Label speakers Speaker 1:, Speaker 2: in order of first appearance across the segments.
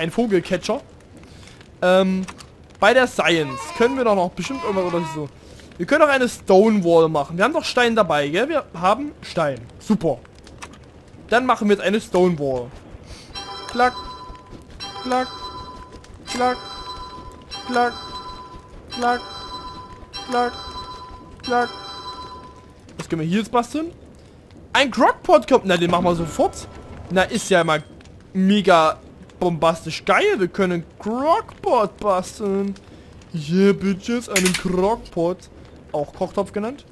Speaker 1: ein Vogelcatcher. Bei der Science können wir doch noch bestimmt irgendwas oder so. Wir können auch eine Stonewall machen. Wir haben doch Stein dabei, gell? Wir haben Stein. Super. Dann machen wir jetzt eine Stonewall. Klack. Klack. Klack. Klack. Klack. Klack. Klack. Was können wir hier jetzt basteln? Ein Crockpot kommt. Na, den machen wir sofort. Na, ist ja mal mega bombastisch geil. Wir können Crockpot basteln. Yeah, bitches. Einen Crockpot. Auch Kochtopf genannt.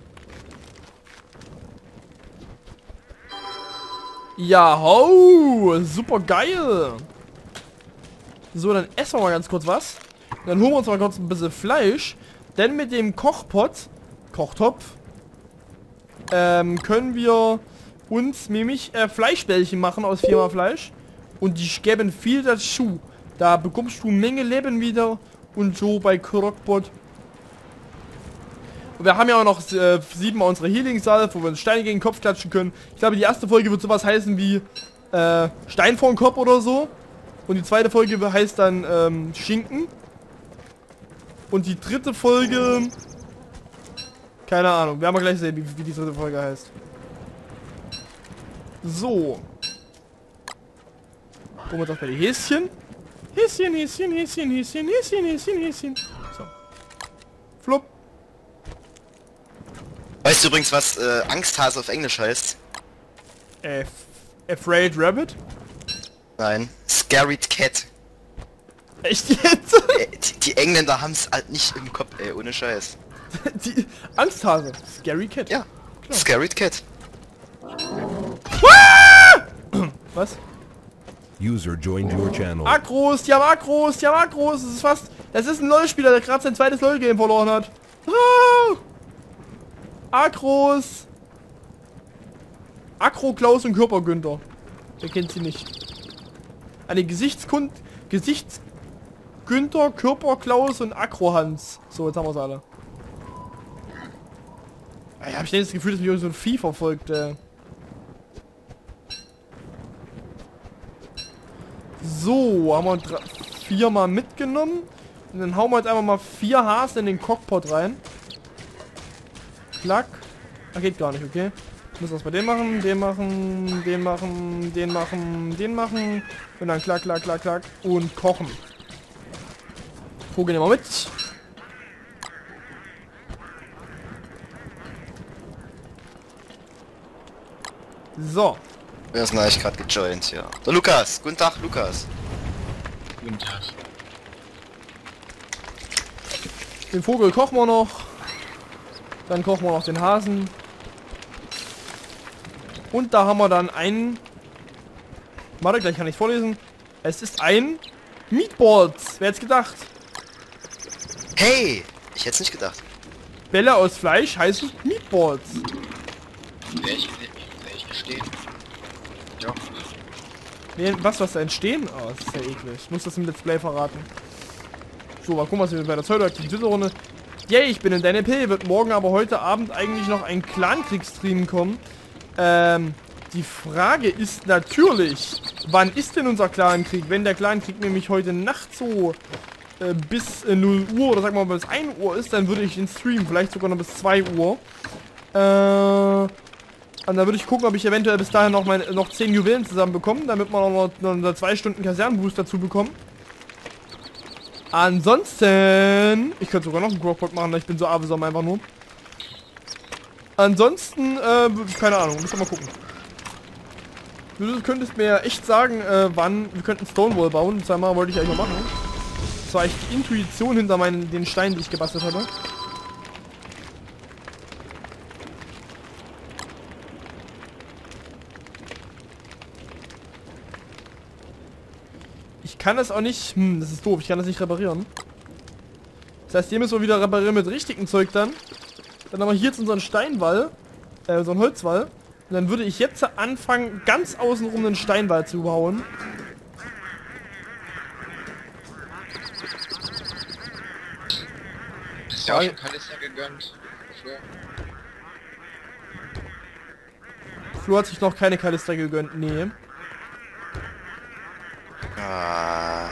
Speaker 1: Ja, ho. Super geil. So, dann essen wir mal ganz kurz was. Dann holen wir uns mal kurz ein bisschen Fleisch. Denn mit dem Kochtopf, können wir uns nämlich Fleischbällchen machen aus 4x Fleisch. Und die geben viel dazu. Da bekommst du eine Menge Leben wieder. Und so bei Crockpot. Und wir haben ja auch noch 7 mal unsere Healing-Salve, wo wir uns Steine gegen den Kopf klatschen können. Ich glaube, die erste Folge wird sowas heißen wie Stein vor den Kopf oder so. Und die zweite Folge heißt dann Schinken. Und die dritte Folge... Keine Ahnung, werden wir gleich sehen, wie die dritte Folge heißt. So. Gucken wir uns auch bei die Häschen. Häschen, Häschen, Häschen, Häschen, Häschen, Häschen, Häschen. So. Flupp.
Speaker 2: Weißt du übrigens, was Angsthase auf Englisch heißt?
Speaker 1: Afraid Rabbit?
Speaker 2: Nein. Scared Cat.
Speaker 1: Echt jetzt?
Speaker 2: Die Engländer haben es halt nicht im Kopf, ey, ohne Scheiß.
Speaker 1: Die Angsthase. Scary Cat.
Speaker 2: Ja.
Speaker 1: Klar.
Speaker 2: Scared Cat.
Speaker 1: Was?
Speaker 3: User joined your channel.
Speaker 1: Akros, die haben Akros, die haben Akros. Das ist fast... Das ist ein LoL-Spieler, der gerade sein zweites LoL-Game verloren hat. Ah! Akros. Akro, Klaus und Körper Günther. Wer kennt sie nicht? Eine Günther, Körper Klaus und Akro Hans. So, jetzt haben wir es alle. Ich habe ständig das Gefühl, dass mich irgend so ein Vieh verfolgt. So, haben wir 4 mal mitgenommen. Und dann hauen wir jetzt einfach mal 4 Hasen in den Cockpot rein. Klack. Ah, geht gar nicht, okay. Müssen wir erstmal den machen, den machen, den machen, den machen, den machen. Und dann klack, klack, klack, klack. Und kochen. Vogel nehmen wir mit. So.
Speaker 2: Wer ist denn eigentlich gerade gejoint, ja. Der Lukas. Guten Tag, Lukas.
Speaker 4: Guten Tag.
Speaker 1: Den Vogel kochen wir noch. Dann kochen wir noch den Hasen. Und da haben wir dann einen... Warte, gleich kann ich vorlesen. Es ist ein Meatballs. Wer hätte gedacht?
Speaker 2: Hey! Ich hätte es nicht gedacht.
Speaker 1: Bälle aus Fleisch heißen Meatballs.
Speaker 4: Wäre ich gestehen. Ja.
Speaker 1: Nee, was da entstehen? Oh, das ist ja eklig. Ich muss das im Let's Play verraten. So, mal gucken, was wir bei der pseudo-aktiven Runde. Yay, ich bin in deine P. Wird morgen aber heute Abend eigentlich noch ein Clan-Krieg-Stream kommen. Die Frage ist natürlich, wann ist denn unser Clan-Krieg? Wenn der Clan-Krieg nämlich heute Nacht so bis 0 Uhr oder sagen wir mal bis 1 Uhr ist, dann würde ich den Stream vielleicht sogar noch bis 2 Uhr. Und dann würde ich gucken, ob ich eventuell bis dahin noch 10 Juwelen zusammen bekomme, damit man auch noch 2 Stunden Kasernenboost dazu bekommen. Ansonsten... Ich könnte sogar noch einen Crockpot machen, ich bin so avesam einfach nur. Ansonsten, keine Ahnung, müssen wir mal gucken. Du könntest mir echt sagen, wann wir könnten Stonewall bauen. Zweimal wollte ich eigentlich noch machen. Das war echt die Intuition hinter den Steinen, die ich gebastelt hatte. Ich kann das auch nicht... das ist doof, ich kann das nicht reparieren. Das heißt, hier müssen wir wieder reparieren mit richtigem Zeug dann. Dann haben wir hier jetzt unseren Steinwall, so einen Holzwall. Und dann würde ich jetzt anfangen, ganz außenrum einen Steinwall zu bauen.
Speaker 4: Ist ja auch schon Kalister gegönnt.
Speaker 1: Flo hat sich noch keine Kalister gegönnt, nee.
Speaker 2: Ah.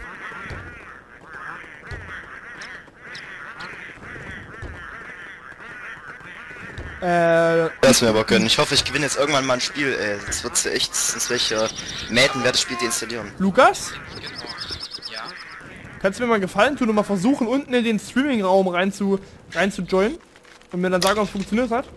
Speaker 2: Das mir aber können. Ich hoffe, ich gewinne jetzt irgendwann mal ein Spiel, ey. Das wird echt, sonst welche Mäten werde das Spiel deinstallieren.
Speaker 1: Lukas?
Speaker 4: Genau. Ja.
Speaker 1: Kannst du mir mal einen Gefallen tun und mal versuchen, unten in den Streaming-Raum rein zu joinen? Und mir dann sagen, ob es funktioniert hat?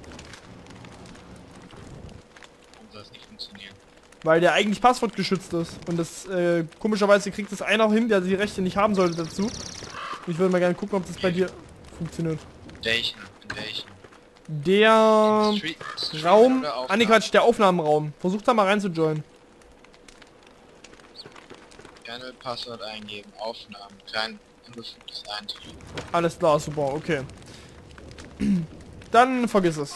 Speaker 4: Warum soll das nicht funktionieren?
Speaker 1: Weil der eigentlich passwortgeschützt ist. Und das, komischerweise kriegt das einer hin, der die Rechte nicht haben sollte dazu. Ich würde mal gerne gucken, ob das bei dir funktioniert.
Speaker 4: Welchen? In welchen?
Speaker 1: Der Raum...
Speaker 4: oder
Speaker 1: Ah ne, Quatsch, der Aufnahmenraum. Versuch da mal rein zu joinen.
Speaker 4: Gerne Passwort eingeben. Aufnahmen. Kein unbefugtes Eintreten.
Speaker 1: Alles klar, super, okay. Dann vergiss es.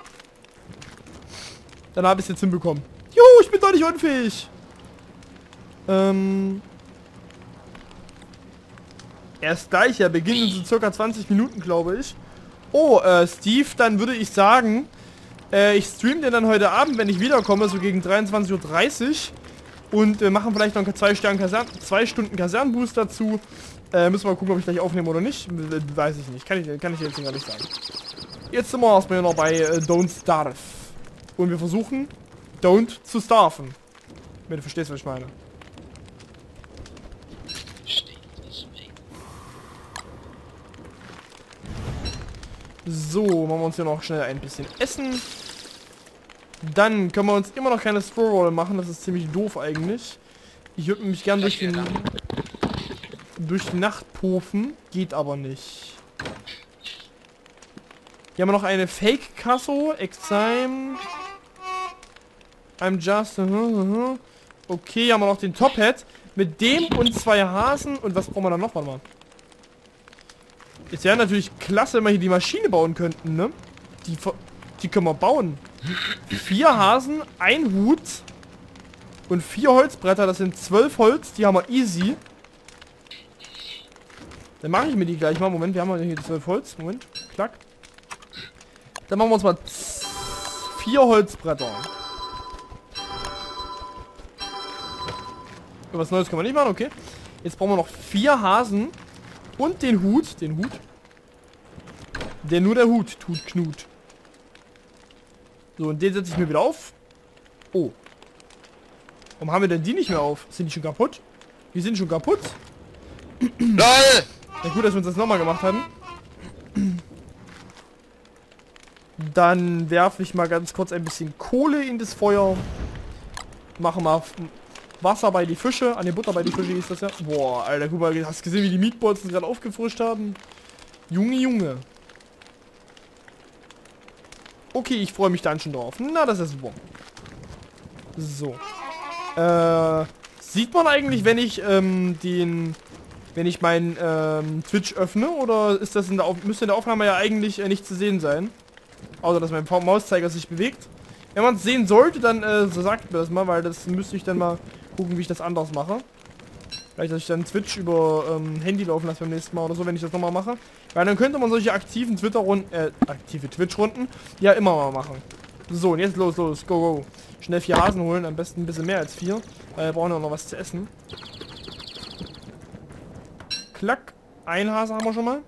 Speaker 1: Dann habe ich es jetzt hinbekommen. Juhu, ich bin doch nicht unfähig. Erst gleich, ja, beginnen in so circa 20 Minuten, glaube ich. Oh, Steve, dann würde ich sagen, ich streame den dann heute Abend, wenn ich wiederkomme, so gegen 23:30 Uhr. Und machen vielleicht noch 2 Stunden Kasernenboost dazu. Müssen wir mal gucken, ob ich gleich aufnehme oder nicht. Weiß ich nicht. Kann ich jetzt gar nicht sagen. Jetzt sind wir erstmal noch bei Don't Starve. Und wir versuchen, Don't zu starven. Wenn du verstehst, was ich meine. So, machen wir uns hier noch schnell ein bisschen Essen. Dann können wir uns immer noch keine Strawroll machen. Das ist ziemlich doof eigentlich. Ich würde mich gern durch die Nacht pufen. Geht aber nicht. Hier haben wir noch eine Fake Casso. Exime. I'm just... Okay, hier haben wir noch den Top Hat. Mit dem und 2 Hasen. Und was brauchen wir dann noch? Warte mal. Es wäre natürlich klasse, wenn wir hier die Maschine bauen könnten, ne? Die können wir bauen. 4 Hasen, 1 Hut und 4 Holzbretter. Das sind 12 Holz. Die haben wir easy. Dann mache ich mir die gleich mal. Moment, wir haben hier 12 Holz. Moment, klack. Dann machen wir uns mal 4 Holzbretter. Was Neues können wir nicht machen, okay. Jetzt brauchen wir noch 4 Hasen. Und den Hut. Der nur der Hut tut Knut. So, und den setze ich mir wieder auf. Oh. Warum haben wir denn die nicht mehr auf? Sind die schon kaputt? Die sind schon kaputt.
Speaker 2: LOL!
Speaker 1: Na gut, dass wir uns das nochmal gemacht haben. Dann werfe ich mal ganz kurz ein bisschen Kohle in das Feuer. Mache mal Wasser bei die Fische. An die Butter bei die Fische hieß das ja. Boah, Alter, guck mal, hast du gesehen, wie die Meatballs gerade aufgefrischt haben? Junge, Junge. Okay, ich freue mich dann schon drauf. Na, das ist super. So. Sieht man eigentlich, wenn ich meinen Twitch öffne, oder ist das müsste in der Aufnahme ja eigentlich nicht zu sehen sein? Außer, dass mein Mauszeiger sich bewegt. Wenn man es sehen sollte, dann so sagt mir das mal, weil das müsste ich dann mal gucken, wie ich das anders mache. Vielleicht, dass ich dann Twitch über Handy laufen lasse beim nächsten Mal oder so, wenn ich das nochmal mache. Weil dann könnte man solche aktiven aktive Twitch-Runden ja immer mal machen. So, und jetzt los, go, go. Schnell 4 Hasen holen, am besten ein bisschen mehr als 4. Weil wir brauchen ja noch was zu essen. Klack. 1 Hase haben wir schon mal.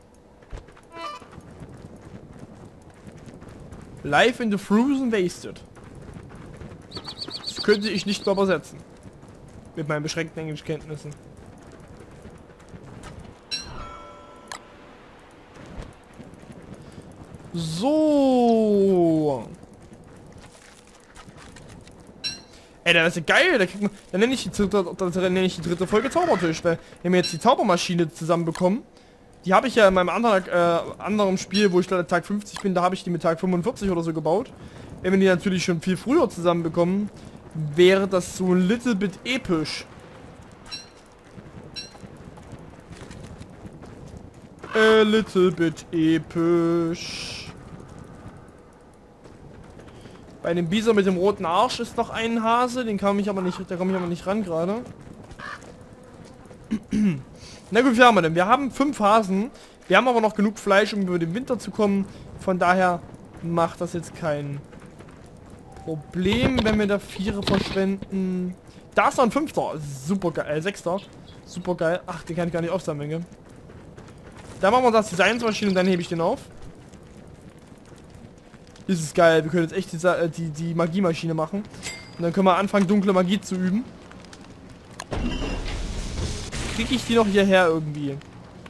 Speaker 1: Life in the Frozen Wasted. Das könnte ich nicht mehr übersetzen. Mit meinen beschränkten Englischkenntnissen. So. Ey, das ist geil. Da kriegt man, dann nenne ich die dritte Folge Zaubertisch. Weil wenn wir jetzt die Zaubermaschine zusammenbekommen, die habe ich ja in meinem anderen Spiel, wo ich gerade Tag 50 bin, da habe ich die mit Tag 45 oder so gebaut. Wenn wir die natürlich schon viel früher zusammenbekommen, wäre das so ein little bit episch. A little bit episch. Bei dem Bison mit dem roten Arsch ist noch ein Hase, da komme ich aber nicht ran gerade. Na gut, wie haben wir denn? Wir haben 5 Hasen. Wir haben aber noch genug Fleisch, um über den Winter zu kommen. Von daher macht das jetzt kein Problem, wenn wir da 4 verschwenden. Da ist noch ein 5. Super geil. 6. Super geil. Ach, den kann ich gar nicht aufsammeln, gell? Da machen wir das Designsmaschine und dann hebe ich den auf. Das ist geil. Wir können jetzt echt die Magiemaschine machen. Und dann können wir anfangen, dunkle Magie zu üben. Kriege ich die noch hierher irgendwie?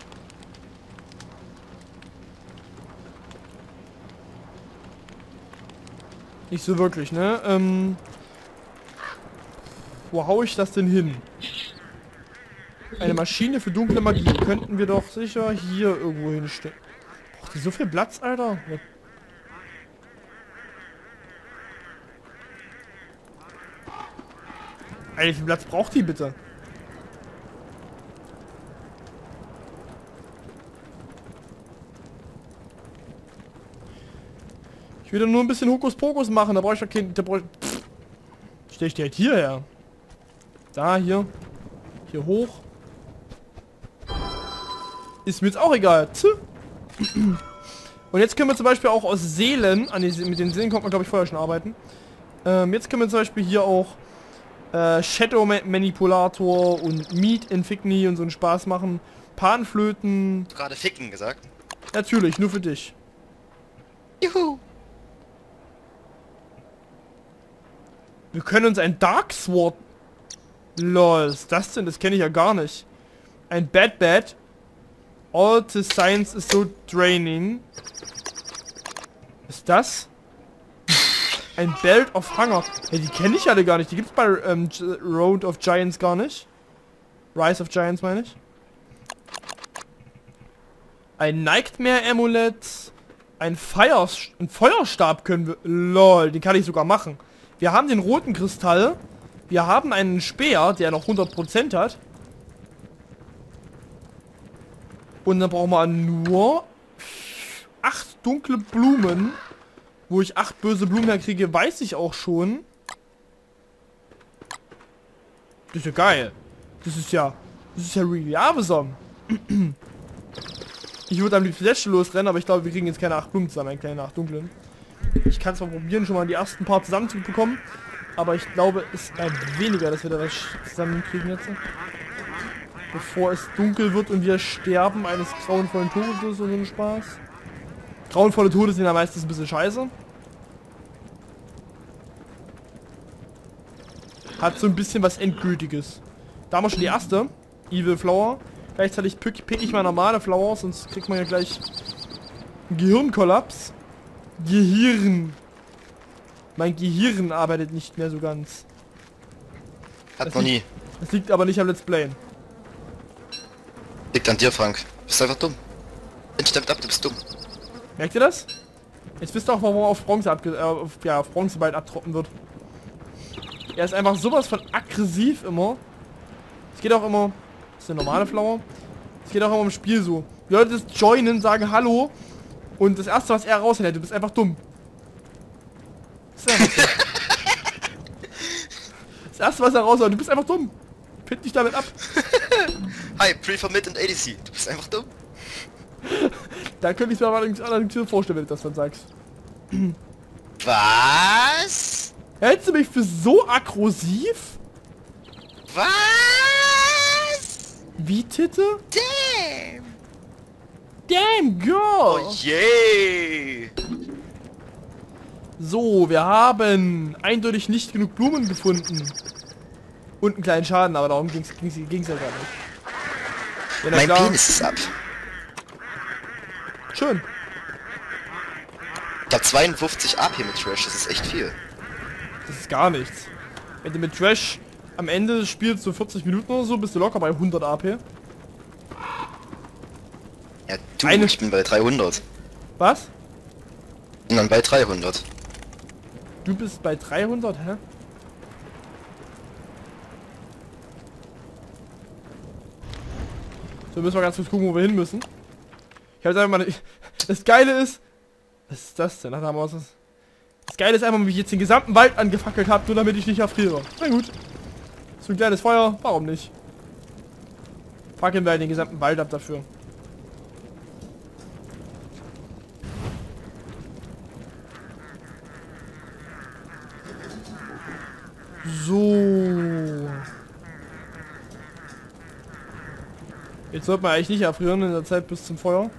Speaker 1: Nicht so wirklich, ne? Wo hau ich das denn hin? Eine Maschine für dunkle Magie. Könnten wir doch sicher hier irgendwo hinstellen. Braucht die so viel Platz, Alter? Ja. Alter, wie viel Platz braucht die bitte? Ich will doch nur ein bisschen Hokuspokus machen, da brauche ich doch kein... Stell ich die halt hierher. Da, hier. Hier hoch. Ist mir jetzt auch egal. Und jetzt können wir zum Beispiel auch aus Seelen, mit den Seelen kommt man glaube ich vorher schon arbeiten. Jetzt können wir zum Beispiel hier auch Shadow Manipulator und Meat Infinity und so einen Spaß machen. Panflöten.
Speaker 2: Gerade ficken gesagt.
Speaker 1: Natürlich, nur für dich.
Speaker 2: Juhu.
Speaker 1: Wir können uns ein Dark Sword... Lol, was ist das denn? Das kenne ich ja gar nicht. Ein Bad. All the science is so draining. Was ist das? Ein Belt of Hunger. Ja, die kenne ich alle gar nicht. Die gibt's bei Road of Giants gar nicht. Rise of Giants meine ich. Ein Nightmare Amulett. Ein Feuerstab können wir... Lol, den kann ich sogar machen. Wir haben den roten Kristall. Wir haben einen Speer, der noch 100% hat. Und dann brauchen wir nur 8 dunkle Blumen. Wo ich 8 böse Blumen herkriege, weiß ich auch schon. Das ist ja geil. Das ist ja really awesome. Ich würde am liebsten jetzt schon losrennen, aber ich glaube, wir kriegen jetzt keine 8 Blumen zusammen, eine kleine 8 dunklen. Ich kann es mal probieren, schon mal die ersten paar zusammen zu bekommen. Aber ich glaube, es ist weniger, dass wir da was zusammenkriegen jetzt. Bevor es dunkel wird und wir sterben eines grauenvollen Todes oder so ein Spaß. Grauenvolle Tode sind ja meistens ein bisschen scheiße. Hat so ein bisschen was Endgültiges. Da haben wir schon die erste. Evil Flower. Gleichzeitig pick ich mal normale Flower, sonst kriegt man ja gleich einen Gehirnkollaps. Gehirn. Mein Gehirn arbeitet nicht mehr so ganz.
Speaker 2: Hat noch nie.
Speaker 1: Das liegt aber nicht am Let's Play.
Speaker 2: Liegt an dir, Frank. Bist einfach dumm. Mensch, damit ab, du bist dumm.
Speaker 1: Merkt ihr das? Jetzt wisst ihr auch, warum er auf Bronze auf Bronze bald abtroppen wird. Er ist einfach sowas von aggressiv immer. Es geht auch immer... Das ist eine normale Flower. Es geht auch immer im Spiel so. Die Leute das joinen, sagen Hallo. Und das erste, was er raushält, du bist einfach dumm. Das ist einfach so. Das erste, was er raushält, du bist einfach dumm. Find dich damit ab.
Speaker 2: Hi, Prefer Mid und ADC. Du bist einfach dumm.
Speaker 1: Da könnte ich mir allerdings vorstellen, wenn du das dann sagst.
Speaker 2: Was?
Speaker 1: Hältst du mich für so aggressiv?
Speaker 2: Was?
Speaker 1: Wie, Titte?
Speaker 2: Damn.
Speaker 1: Damn, girl!
Speaker 2: Oh je.
Speaker 1: So, wir haben eindeutig nicht genug Blumen gefunden. Und einen kleinen Schaden, aber darum ging's ja gar nicht. Ja,
Speaker 2: Mein
Speaker 1: klar.
Speaker 2: Penis ist ab.
Speaker 1: Schön.
Speaker 2: Ich hab 52 AP mit Trash, das ist echt viel.
Speaker 1: Das ist gar nichts. Wenn du mit Trash am Ende des Spiels so 40 Minuten oder so, bist du locker bei 100 AP.
Speaker 2: Ja, du, ich bin bei 300.
Speaker 1: Was?
Speaker 2: Und dann bei 300.
Speaker 1: Du bist bei 300, hä? So, müssen wir ganz kurz gucken, wo wir hin müssen. Ich habe einfach mal... Das Geile ist... Was ist das denn? Ach, da haben wir was. Das Geile ist einfach, wie ich jetzt den gesamten Wald angefackelt habe, nur damit ich nicht erfriere. Na gut. So ein kleines Feuer, warum nicht? Fackeln wir den gesamten Wald ab dafür. So. Jetzt sollte man eigentlich nicht erfrieren in der Zeit bis zum Feuer.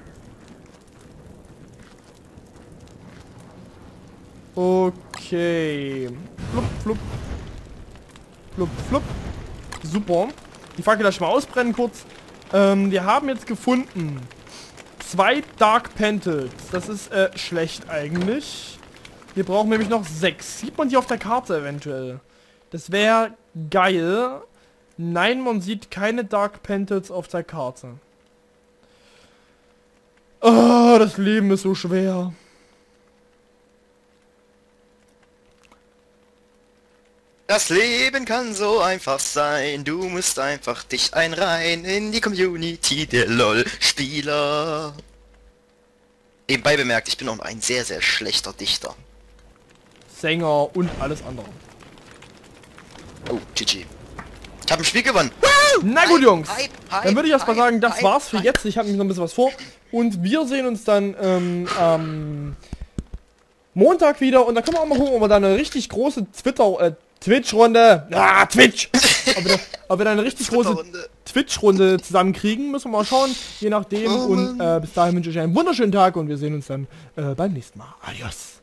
Speaker 1: Okay. Flupp, flupp. Flupp, flupp. Super. Die Fackel lasse ich mal ausbrennen kurz. Wir haben jetzt gefunden 2 Dark Pentals. Das ist schlecht eigentlich. Wir brauchen nämlich noch 6. Sieht man die auf der Karte eventuell? Das wäre geil. Nein, man sieht keine Dark Pentals auf der Karte. Oh, das Leben ist so schwer.
Speaker 2: Das Leben kann so einfach sein, du musst einfach dich einreihen in die Community der LOL-Spieler. Nebenbei bemerkt, ich bin auch ein sehr, sehr schlechter Dichter.
Speaker 1: Sänger und alles andere.
Speaker 2: Oh, GG. Ich habe ein Spiel gewonnen.
Speaker 1: Na gut, Jungs.
Speaker 2: Hype,
Speaker 1: Dann würde ich erstmal
Speaker 2: Hype,
Speaker 1: sagen, das
Speaker 2: Hype,
Speaker 1: war's für
Speaker 2: Hype.
Speaker 1: jetzt. Ich habe nämlich noch ein bisschen was vor. Und wir sehen uns dann am Montag wieder. Und da können wir auch mal gucken, ob wir da eine richtig große Twitch-Runde. Twitch! ob wir da eine richtig große
Speaker 2: Twitterrunde.
Speaker 1: Twitch-Runde zusammenkriegen. Müssen wir mal schauen. Je nachdem.
Speaker 2: Oh,
Speaker 1: und bis dahin wünsche ich euch einen wunderschönen Tag. Und wir sehen uns dann beim nächsten Mal. Adios.